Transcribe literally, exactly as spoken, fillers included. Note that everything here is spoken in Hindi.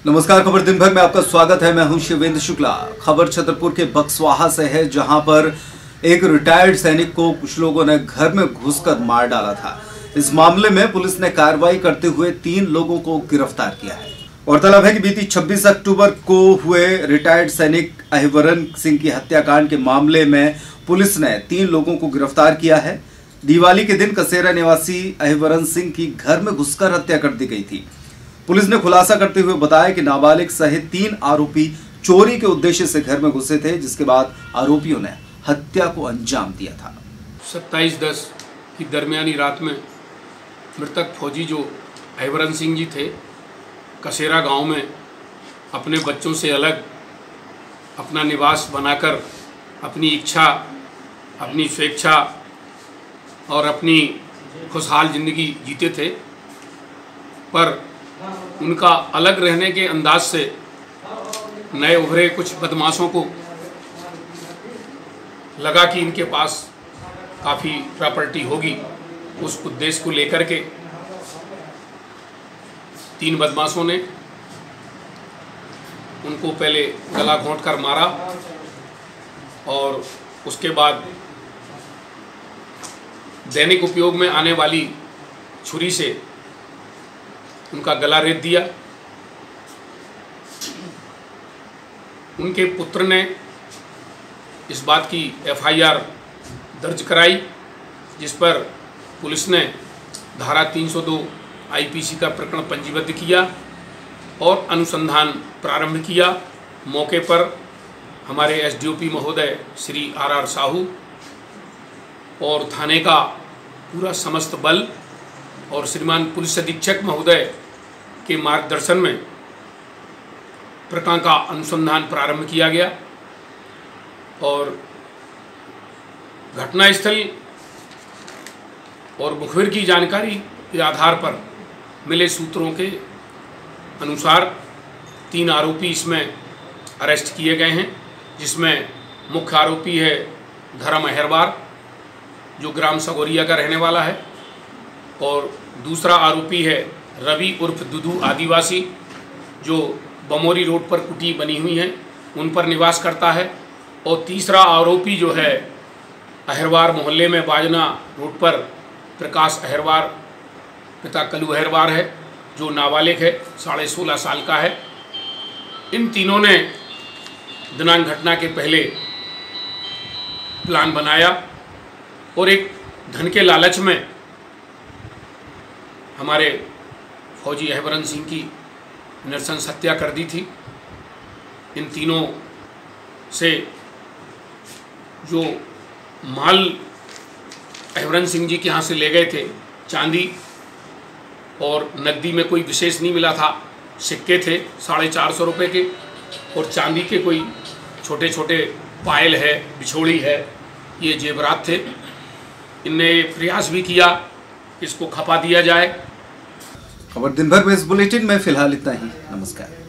नमस्कार, खबर दिन भर में आपका स्वागत है। मैं हूं शिवेंद्र शुक्ला। खबर छतरपुर के बक्सवाहा से है, जहां पर एक रिटायर्ड सैनिक को कुछ लोगों ने घर में घुसकर मार डाला था। इस मामले में पुलिस ने कार्रवाई करते हुए तीन लोगों को गिरफ्तार किया है। गौरतलब है कि बीती छब्बीस अक्टूबर को हुए रिटायर्ड सैनिक अहिवरन सिंह की हत्याकांड के मामले में पुलिस ने तीन लोगों को गिरफ्तार किया है। दिवाली के दिन कसेरा निवासी अहिवरन सिंह की घर में घुसकर हत्या कर दी गई थी। पुलिस ने खुलासा करते हुए बताया कि नाबालिग सहित तीन आरोपी चोरी के उद्देश्य से घर में घुसे थे, जिसके बाद आरोपियों ने हत्या को अंजाम दिया था। सत्ताईस दस की दरमियानी रात में मृतक फौजी जो अहिवरन सिंह जी थे, कसेरा गांव में अपने बच्चों से अलग अपना निवास बनाकर अपनी इच्छा, अपनी स्वेच्छा और अपनी खुशहाल ज़िंदगी जीते थे। पर उनका अलग रहने के अंदाज से नए उभरे कुछ बदमाशों को लगा कि इनके पास काफ़ी प्रॉपर्टी होगी। उस उद्देश्य को लेकर के तीन बदमाशों ने उनको पहले गला घोंट कर मारा और उसके बाद दैनिक उपयोग में आने वाली छुरी से उनका गला रेत दिया। उनके पुत्र ने इस बात की एफ आई आर दर्ज कराई, जिस पर पुलिस ने धारा तीन सौ दो आई पी सी का प्रकरण पंजीबद्ध किया और अनुसंधान प्रारंभ किया। मौके पर हमारे एस डी ओ पी महोदय श्री आर आर साहू और थाने का पूरा समस्त बल और श्रीमान पुलिस अधीक्षक महोदय के मार्गदर्शन में प्रकरण का अनुसंधान प्रारंभ किया गया और घटनास्थल और मुखबिर की जानकारी के आधार पर मिले सूत्रों के अनुसार तीन आरोपी इसमें अरेस्ट किए गए हैं, जिसमें मुख्य आरोपी है धर्म अहिरवार, जो ग्राम सगोरिया का रहने वाला है, और दूसरा आरोपी है रवि उर्फ दुदू आदिवासी, जो बमोरी रोड पर कुटी बनी हुई हैं उन पर निवास करता है, और तीसरा आरोपी जो है अहिरवार मोहल्ले में बाजना रोड पर प्रकाश अहिरवार पिता कलू अहिरवार है, जो नाबालिग है, साढ़े सोलह साल का है। इन तीनों ने दिनांक घटना के पहले प्लान बनाया और एक धन के लालच में हमारे फौजी अहिवरन सिंह की नृशंस हत्या कर दी थी। इन तीनों से जो माल अहिवरन सिंह जी के यहाँ से ले गए थे, चांदी और नकदी में कोई विशेष नहीं मिला था। सिक्के थे साढ़े चार सौ रुपये के और चांदी के कोई छोटे छोटे पायल है, बिछोड़ी है, ये जेवरात थे। इनने प्रयास भी किया कि इसको खपा दिया जाए। खबर दिन भर में इस बुलेटिन में फिलहाल इतना ही। नमस्कार।